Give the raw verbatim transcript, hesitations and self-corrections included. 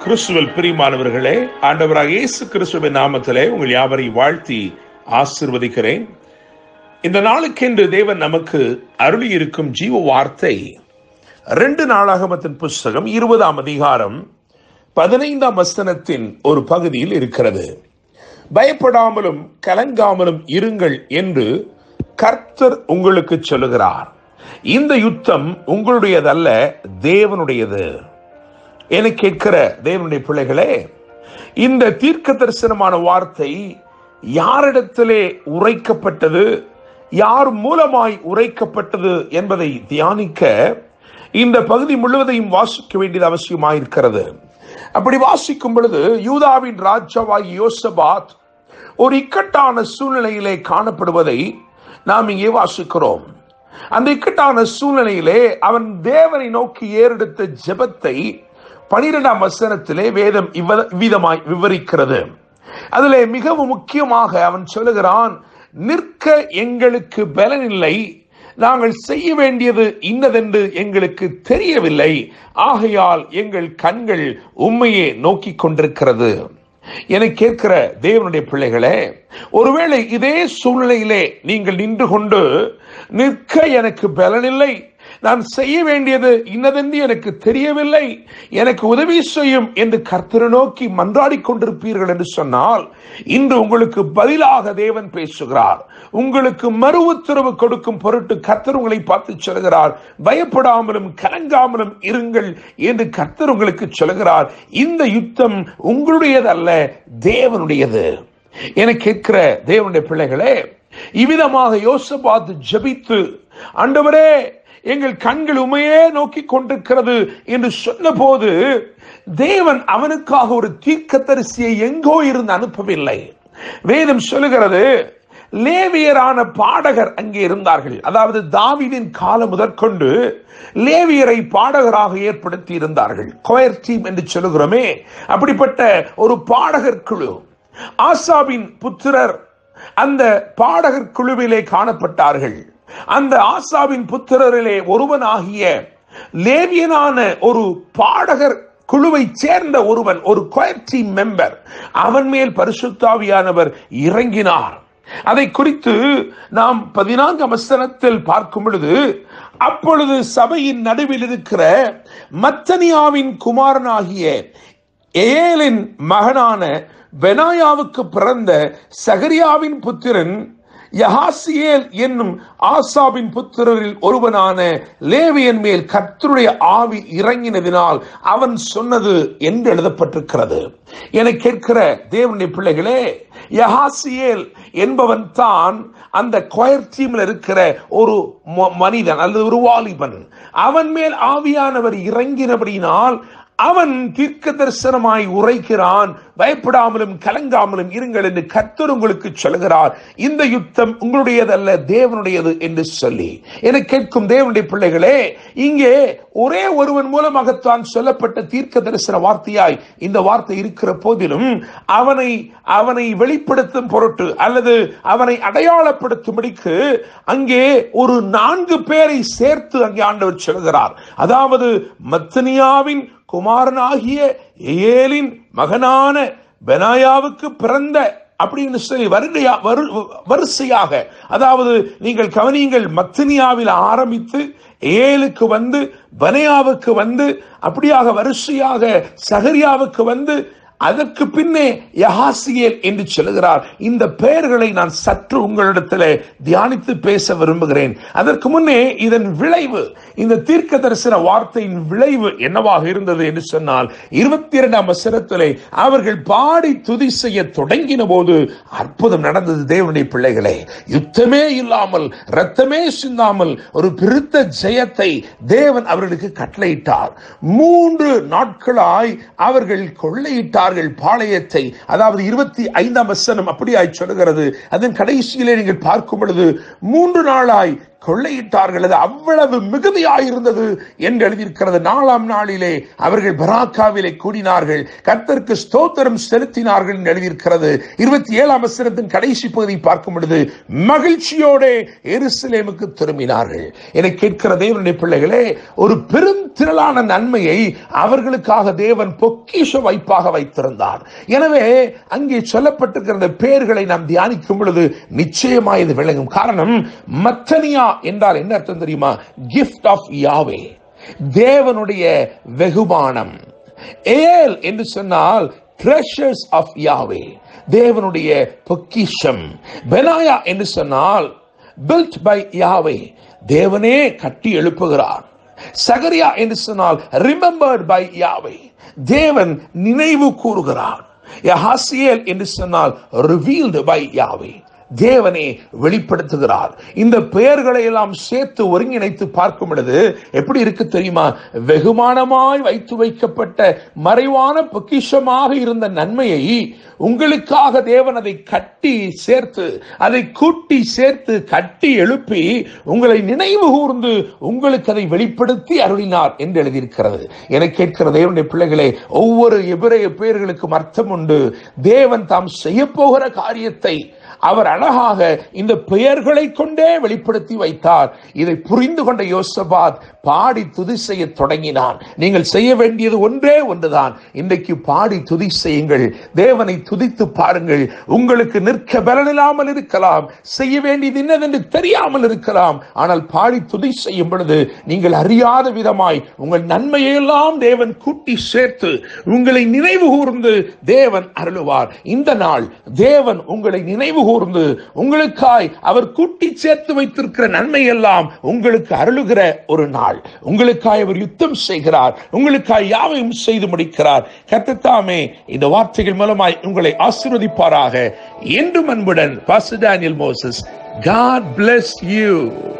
கிறிஸ்துவில் பிரியமானவர்களே, ஆண்டவராக இயேசு கிறிஸ்துவின் நாமத்திலே உங்கள் யாவரையும் வாழ்த்தி ஆசீர்வதிக்கிறேன். இந்த நாளுக்கென்று தேவன் நமக்கு அருளி இருக்கும் ஜீவ வார்த்தை ரெண்டு நாளாகமத்தின் புஸ்தகம் இருபதாம் அதிகாரம் பதினைந்தாம் வசனத்தின் ஒரு பகுதியில் இருக்கிறது. பயப்படாமலும் கலங்காமலும் இருங்கள் என்று கர்த்தர் உங்களுக்கு சொல்லுகிறார். இந்த யுத்தம் உங்களுடையதல்ல, தேவனுடையது. என கேட்கிற தேவனுடைய பிள்ளைகளே, இந்த தீர்க்க தரிசனமான வார்த்தை யாரிடத்திலே உரைக்கப்பட்டது, யார் மூலமாய் உரைக்கப்பட்டது என்பதை தியானிக்க இந்த பகுதி முழுவதையும் வாசிக்க வேண்டியது அவசியமாயிருக்கிறது. அப்படி வாசிக்கும் பொழுது யூதாவின் ராஜாவாகிய யோசபாத் ஒரு இக்கட்டான சூழ்நிலையிலே காணப்படுவதை நாம் இங்கே வாசிக்கிறோம். அந்த இக்கட்டான சூழ்நிலையிலே அவன் தேவனை நோக்கி ஏறெடுத்த ஜெபத்தை பனிரெண்டாம் வசனத்திலே வேதம் இவ்விதமாய் விவரிக்கிறது. அதிலே மிகவும் முக்கியமாக அவன் சொல்லுகிறான், நிற்க எங்களுக்கு பலன் இல்லை, நாங்கள் செய்ய வேண்டியது இன்னதென்று எங்களுக்கு தெரியவில்லை, ஆகையால் எங்கள் கண்கள் உம்மையே நோக்கி கொண்டிருக்கிறது. என கேட்கிற தேவனுடைய பிள்ளைகளே, ஒருவேளை இதே சூழ்நிலையிலே நீங்கள் நின்று கொண்டு நிற்க எனக்கு பலனில்லை, நான் செய்ய வேண்டியது இன்னதென்று எனக்கு தெரியவில்லை, எனக்கு உதவி செய்யும் என்று கர்த்தரை நோக்கி மன்றாடி கொண்டிருப்பீர்கள் என்று சொன்னால், இன்று உங்களுக்கு பதிலாக தேவன் பேசுகிறார். உங்களுக்கு மறு உத்தரவு கொடுக்கும் பொருட்டு கர்த்தர் உங்களை பார்த்து சொல்கிறார், பயப்படாமலும் கலங்காமலும் இருங்கள் என்று கர்த்தர் உங்களுக்கு சொல்கிறார். இந்த யுத்தம் உங்களுடையதல்ல, தேவனுடையது. என கேட்கிற தேவனுடைய பிள்ளைகளே, இவ்விதமாக யோசபாத் ஜெபித்து, ஆண்டவரே எங்கள் கண்கள் உமையே நோக்கி கொண்டிருக்கிறது என்று சொன்ன போது, தேவன் அவனுக்காக ஒரு தீர்க்கதரிசியை எங்கோ இருந்து அனுப்பவில்லை. வேதம் சொல்லுகிறது, லேவியரான பாடகர் அங்கே இருந்தார்கள். அதாவது தாவீதின் காலம் முதற்கொண்டு லேவியரை பாடகராக ஏற்படுத்தி இருந்தார்கள். கொயர் டீம் என்று சொல்லுகிறோமே, அப்படிப்பட்ட ஒரு பாடகர் குழு. ஆசாபின் புத்திரர் அந்த பாடகர் குழுவிலே காணப்பட்டார்கள். அந்த ஆசாவின் புத்திரரிலே ஒருவனாகிய லேவியனான ஒரு பாடகர் குழுவை சேர்ந்த ஒருவன், ஒரு கொயர் டீம் மெம்பர், அவன் மேல் பரிசுத்த ஆவியானவர் இறங்கினார். அதை குறித்து நாம் பதினான்காம் வசனத்தில் பார்க்கும் பொழுது, அப்பொழுது சபையின் நடுவில் இருக்கிற மத்தனியாவின் குமாரனாகிய ஏலின் மகனான பெனாயாவுக்கு பிறந்த சகரியாவின் புத்திரன் யஹாசியேல் என்னும் ஆசாபின் புத்திரரில் ஒருவனான லேவியன் மேல் கர்த்தருடைய ஆவி இறங்கினதினால் அவன் சொன்னது என்று எழுதப்பட்டிருக்கிறது. என கேட்கிற தேவனுடைய பிள்ளைகளே, யஹாசியேல் என்பவன் தான் அந்த கொயர் டீம்ல இருக்கிற ஒரு மனிதன் அல்லது ஒரு வாலிபன். அவன் மேல் ஆவியானவர் இறங்கினபடியினால் அவன் தீர்க்க தரிசனமாய் உரைக்கிறான், பயப்படாமலும் கலங்காமலும் இருங்கள் என்று கர்த்தர் உங்களுக்கு சொல்கிறார். இந்த யுத்தம் உங்களுடையதல்ல, தேவனுடையது என்று சொல்லி. என கேட்கும் தேவனுடைய பிள்ளைகளே, இங்கே ஒரே ஒருவன் மூலமாகத்தான் சொல்லப்பட்ட தீர்க்க தரிசன வார்த்தையாய் இந்த வார்த்தை இருக்கிற போதிலும், அவனை அவனை வெளிப்படுத்தும் பொருட்டு அல்லது அவனை அடையாளப்படுத்தும்படிக்கு அங்கே ஒரு நான்கு பேரை சேர்த்து அங்கே ஆண்டவர் சொல்கிறார். அதாவது மத்தனியாவின் குமாரனாகிய ஏலின் மகனான பெனாயாவுக்கு பிறந்த அப்படின்னு சொல்லி வரிசையாக, அதாவது நீங்கள் கவனியுங்கள், மத்தனியாவில் ஆரம்பித்து ஏலுக்கு வந்து பெனாயாவுக்கு வந்து அப்படியாக வரிசையாக சகரியாவுக்கு வந்து அதற்கு பின்னே யஹாசியேல் என்று சொல்லுகிறார். இந்த பெயர்களை நான் சற்று உங்களிடத்தில் தியானித்து பேச விரும்புகிறேன். அதற்கு முன்னே இதன் விளைவு, இந்த தீர்க்க தரிசன வார்த்தையின் விளைவு என்னவாக இருந்தது என்று சொன்னால், இருபத்தி இரண்டாம் வசனத்திலே அவர்கள் பாடி துதி செய்ய தொடங்கின போது அற்புதம் நடந்தது. தேவனுடைய பிள்ளைகளே, யுத்தமே இல்லாமல் இரத்தமே சிந்தாமல் ஒரு பெருத்த ஜெயத்தை தேவன் அவர்களுக்கு கட்டளையிட்டார். மூன்று நாட்களாய் அவர்கள் கொள்ளையிட்டார் பாளையத்தை. அதாவது இருபத்தி ஐந்தாம் வசனம் அப்படியாய் சொல்லுகிறது. அதன் கடைசியிலே நீங்கள் பார்க்கும் பொழுது, மூன்று நாளாய் கொள்ளையிட்டார்கள். அது அவ்வளவு மிகுதியாயிருந்தது என்று எழுதியிருக்கிறது. நாலாம் நாளிலே அவர்கள் பராக்காவிலே கூடினார்கள், கர்த்தருக்கு ஸ்தோத்திரம் செலுத்தினார்கள் என்று எழுதியிருக்கிறது. இருபத்தி ஏழாம் வசனத்தின் கடைசி பகுதி பார்க்கும் பொழுது மகிழ்ச்சியோட எருசலேமுக்கு திரும்பினார்கள். என கேட்கிற தேவனுடைய பிள்ளைகளே, ஒரு பெரும் திரளான நன்மையை அவர்களுக்காக தேவன் பொக்கிஷ வைப்பாக வைத்திருந்தார். எனவே அங்கே சொல்லப்பட்டிருக்கிற பெயர்களை நாம் தியானிக்கும் பொழுது நிச்சயமாய் இது விளங்கும். காரணம், மத்தனியா என்றால் என்ன அர்த்தம் தெரியுமா? கிஃப்ட் ஆஃப் யாவே, தேவனுடைய வெகுமானம். ஏல் என்று சொன்னால் ட்ரெஷர்ஸ் ஆஃப் யாவே, தேவனுடைய பொக்கிஷம். பெனாயா என்று சொன்னால் built by யாவே, தேவனே கட்டி எழுப்புகிறார். சகரியா என்று சொன்னால் remembered by யாவே, தேவன் நினைவு கூறுகிறார். யஹாசியேல் என்று சொன்னால் revealed by யாவே, தேவனே வெளிப்படுத்துகிறார். இந்த பெயர்களை எல்லாம் சேர்த்து ஒருங்கிணைத்து பார்க்கும் பொழுது எப்படி இருக்கு தெரியுமா? வெகுமானமாய் வைத்து வைக்கப்பட்ட மறைவான பொக்கிஷமாக இருந்த நன்மையை உங்களுக்காக தேவன் அதை கட்டி சேர்த்து, அதை கூட்டி சேர்த்து கட்டி எழுப்பி உங்களை நினைவு கூர்ந்து உங்களுக்கு அதை வெளிப்படுத்தி அருளினார் என்று எழுதியிருக்கிறது. என கேட்கிற தேவனுடைய பிள்ளைகளே, ஒவ்வொரு எபிரேய பெயர்களுக்கும் அர்த்தம் உண்டு. தேவன் தாம் செய்ய போகிற காரியத்தை அவர் அழகாக இந்த பெயர்களை கொண்டே வெளிப்படுத்தி வைத்தார். இதை புரிந்து கொண்ட யோசபாத் பாடி துதி செய்ய தொடங்கினான். நீங்கள் செய்ய வேண்டியது ஒன்றே ஒன்றுதான். இன்றைக்கு பாடி துதி செய்யுங்கள், தேவனை துதித்து பாருங்கள். உங்களுக்கு நிற்க பலனில்லாமல் இருக்கலாம், செய்ய வேண்டியது என்னதென்று தெரியாமல் இருக்கலாம். ஆனால் பாடி துதி செய்யும் பொழுது நீங்கள் அறியாத விதமாய் உங்கள் நன்மையெல்லாம் தேவன் கூட்டி சேர்த்து உங்களை நினைவு கூர்ந்து தேவன் அருளுவார். இந்த நாள் தேவன் உங்களை நினைவு கூர்ந்து உங்களுக்காய் அவர் கூட்டி சேர்த்து வைத்திருக்கிற நன்மை எல்லாம் உங்களுக்கு அருளுகிற ஒரு நாள். உங்களுக்காய் அவர் யுத்தம் செய்கிறார், உங்களுக்காய் யாவையும் செய்து முடிக்கிறார். கர்த்தர் தாமே இந்த வார்த்தைகள் மூலமாய் உங்களை ஆசீர்வதிப்பாராக. என்றும் அன்புடன் pastor Daniel Moses. God bless you.